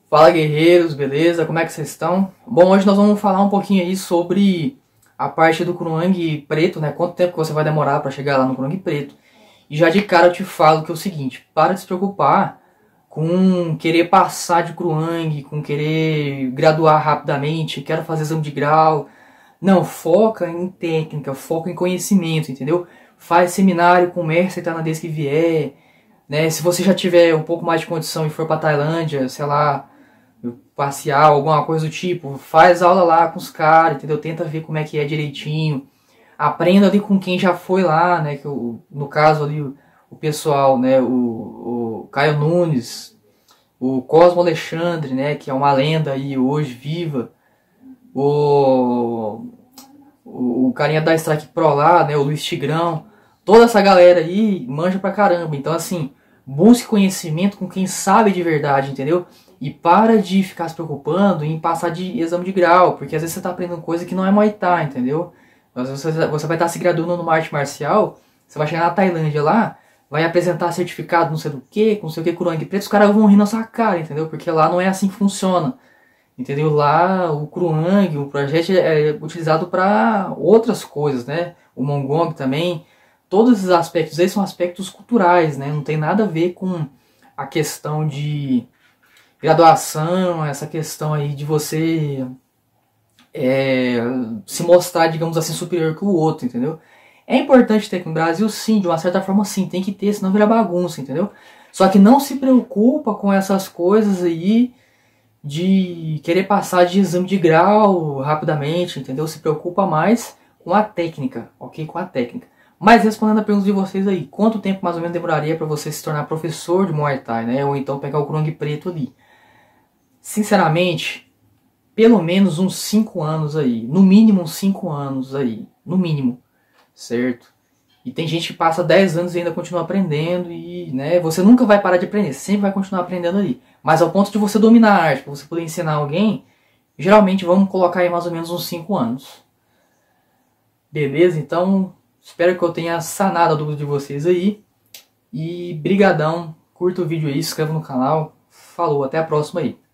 Fala, guerreiros, beleza? Como é que vocês estão? Bom, hoje nós vamos falar um pouquinho aí sobre a parte do Kurung preto, né? Quanto tempo que você vai demorar para chegar lá no Kurung preto. E já de cara eu te falo que é o seguinte, para de se preocupar com querer passar de Kurung, com querer graduar rapidamente, quero fazer exame de grau. Não, foca em técnica, foca em conhecimento, entendeu? Faz seminário com o mestre tailandês que vier, né? Se você já tiver um pouco mais de condição e for para Tailândia, sei lá, passear, alguma coisa do tipo, faz aula lá com os caras, entendeu? Tenta ver como é que é direitinho. Aprenda ali com quem já foi lá, né? Que no caso ali o pessoal, né? O Caio Nunes, o Cosmo Alexandre, né? Que é uma lenda aí hoje viva. O carinha da Strike Pro lá, né? O Luiz Tigrão. Toda essa galera aí manja pra caramba. Então assim, busque conhecimento com quem sabe de verdade, entendeu? E para de ficar se preocupando em passar de exame de grau, porque às vezes você está aprendendo coisa que não é Muay Thai, entendeu? Às vezes você vai estar se graduando numa arte marcial, você vai chegar na Tailândia lá, vai apresentar certificado não sei do que, com não sei o que, Kurung preto, os caras vão rir na sua cara, entendeu? Porque lá não é assim que funciona, entendeu? Lá o Kurung, o projeto é utilizado para outras coisas, né? O Mongong também, todos esses aspectos aí são aspectos culturais, né? Não tem nada a ver com a questão de graduação, essa questão aí de você se mostrar, digamos assim, superior que o outro, entendeu? É importante ter aqui no Brasil, sim, de uma certa forma, sim, tem que ter, senão vira bagunça, entendeu? Só que não se preocupa com essas coisas aí de querer passar de exame de grau rapidamente, entendeu? Se preocupa mais com a técnica, ok? Com a técnica. Mas respondendo a pergunta de vocês aí, quanto tempo mais ou menos demoraria para você se tornar professor de Muay Thai, né? Ou então pegar o Kurung preto ali? Sinceramente, pelo menos uns 5 anos aí. No mínimo uns 5 anos aí. No mínimo. Certo? E tem gente que passa 10 anos e ainda continua aprendendo. E né, você nunca vai parar de aprender. Sempre vai continuar aprendendo ali. Mas ao ponto de você dominar a arte, para você poder ensinar alguém, geralmente vamos colocar aí mais ou menos uns 5 anos. Beleza? Então, espero que eu tenha sanado a dúvida de vocês aí. E brigadão. Curta o vídeo aí, se inscreva no canal. Falou, até a próxima aí.